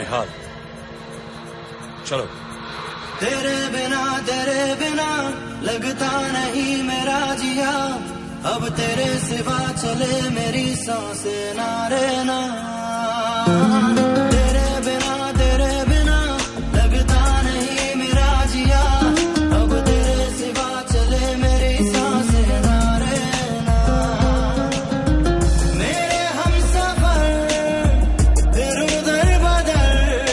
निहाल, चलो। तेरे बिना लगता नहीं मेरा जिया, अब तेरे सिवा चले मेरी सांसें ना रे ना। तेरे बिना लगता नहीं मेरा जिया, अब तेरे सिवा चले मेरी सांसें ना रे ना। मेरे हमसफर फिर उधर बदल,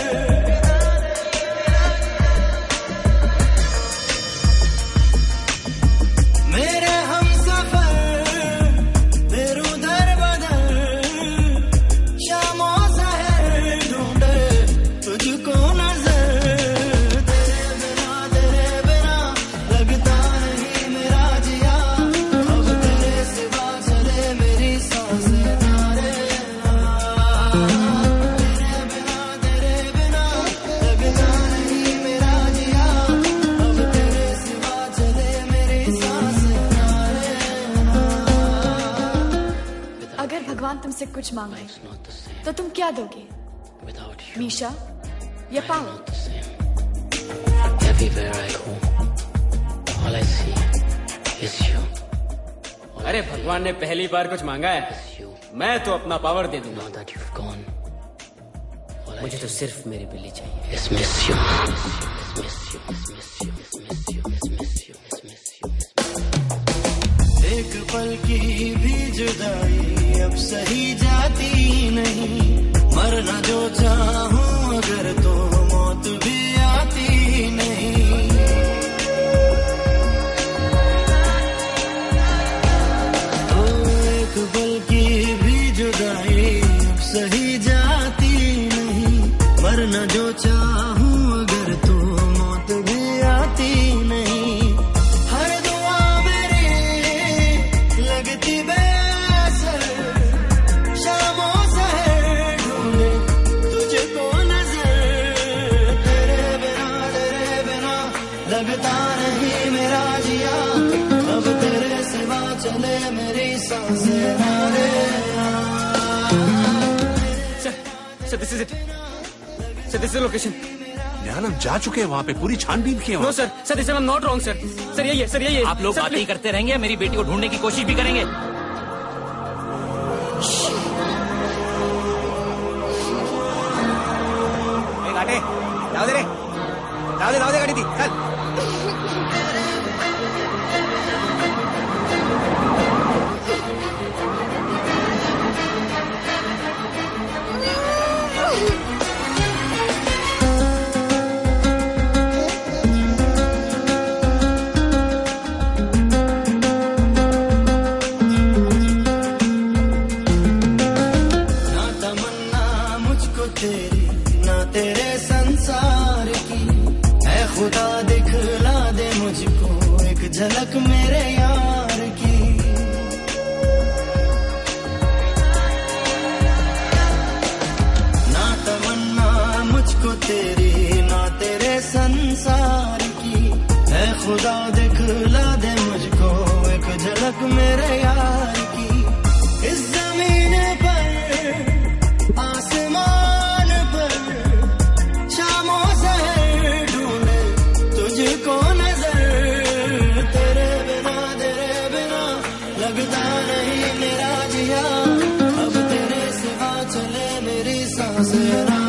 मेरे हमसफर फिर उधर बदल, शामों सहर ढूंढे तुझको नजर। तेरे बिना लगता नहीं मेरा जिया, अब तेरे सिवा चले मेरी सांसें ना रे ना। तेरे बिना लगता नहीं मेरा जिया, अब तेरे सिवा चले मेरी सांसें ना रे ना। अगर भगवान तुमसे कुछ मांगे तो तुम क्या दोगे? मीशा या पावर? अरे भगवान ने पहली बार कुछ मांगा है, मैं तो अपना पावर दे दूंगा। मुझे तो सिर्फ मेरी बिल्ली चाहिए। एक पल की भी जुदाई अब सही जाती नहीं, मरना जो चाहूं अगर तो मौत भी आती नहीं। ओ एक पल की भी जुदाई अब सही जाती नहीं, मरना जो चाहूं अगर तो मौत भी आती नहीं। हर दुआ मेरी लगती बेअसर, शामों सहर ढूंढे तुझको नजर। तेरे बिना लगता नहीं मेरा जिया, अब तेरे सिवा चले मेरी सांसें ना रे ना। Sir, this is it. Sir, this is the location. निहाल, हम जा चुके हैं वहाँ पे, पूरी छानबीन की है No वहाँ। sir, sir, this I'm not wrong sir. Sir यही है, सर यही है। आप लोग Sir, बातें ही please. करते रहेंगे, मेरी बेटी को ढूंढने की कोशिश भी करेंगे। गाड़ी जाओ दे रे, जाओ दे गाड़ी थी, चल। ना तमन्ना मुझको तेरी ना तेरे संसार की, ऐ खुदा दिखला दे मुझको एक झलक मेरे यार की। ना तमन्ना मुझको तेरी ना तेरे संसार की, ऐ खुदा दिखला दे मुझको एक झलक मेरे यार की। इस जमीन पर आसमान पर शामों सहर ढूंढे तुझको नजर। तेरे बिना लगता नहीं मेरा जिया, अब तेरे सिवा चले मेरी सांसें ना